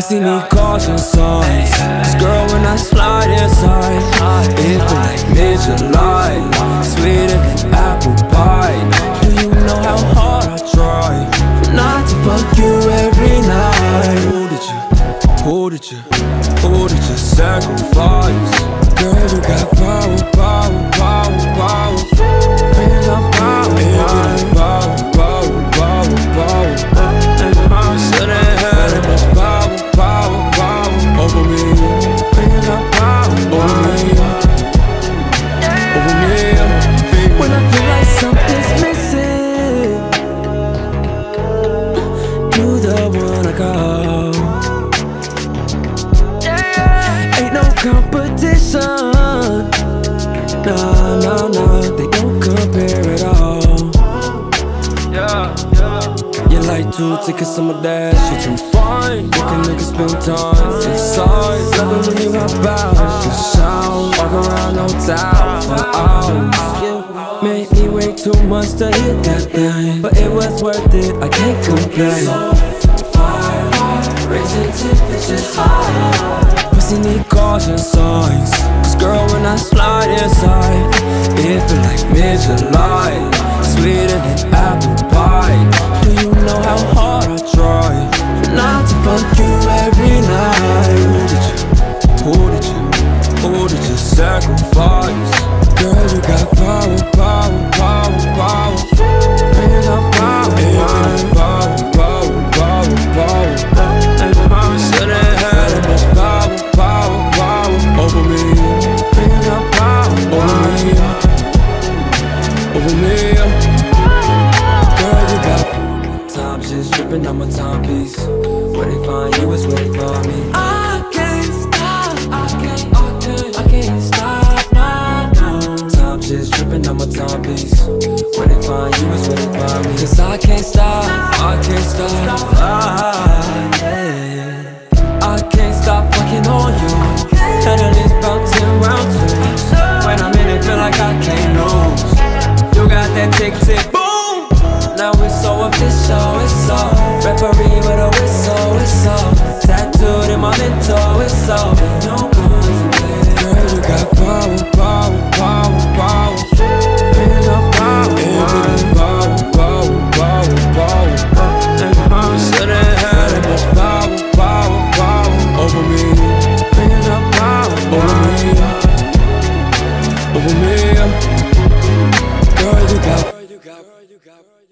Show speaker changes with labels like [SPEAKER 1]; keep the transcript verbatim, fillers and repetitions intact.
[SPEAKER 1] Pussy need caution signs, 'cause girl, when I slide inside, it feel like mid-July, sweeter than apple pie. Do you know how hard I try not to fuck you every night? Who did you, who did you, who did you sacrifice? Girl, you got power, power, power, power. You got power, power, power, power, power, power. Shouldn't have that much power, power, power over me. You got power over me, over me. When I feel like something's missing, you're the one I call. Ain't no competition. Nah, nah, nah, they don't compare at all. Yeah, yeah. You're like two tickets on my dash, you're too fine. You can niggas spend time inside. Love it when you hop out, you sound. Walk around on top for hours. You made me wait too much to hit that thing, but it was worth it, I can't complain. So fire, raising temperatures higher. Pussy need caution signs, 'cause girl, when I slide inside, it feel like mid-July, sweeter than apple pie. Do you know how hard I try not to fuck you every night? Who did you, who did you, who did you sacrifice? Girl, you got power, power, power, power. You got power, power, power, power, power, power. Shouldn't have that much power, power, power over me. You got power over me, over me. Girl, you got time just dripping on my timepiece. Where they find you is where they find me. I can't stop, I can't, I can't, I can't stop, no, no. Time just dripping on my timepiece. Where they find you is where they find me. 'Cause I can't stop, I can't stop, ah, yeah. I can't stop fucking on you. And at least about ten rounds. When I'm in it, feel like I can't lose. You got that tick tick boom. Now it's so official, it's so. Referee with a whistle, it's so. Tattooed in my mental, it's so. No one's playing. Girl, you got power, power, power, power. You got power, power, power, power, power, power. Shouldn't have that much power, power, power over me. You got power over me, over me. Girl, you got, girl, you got, girl, you got.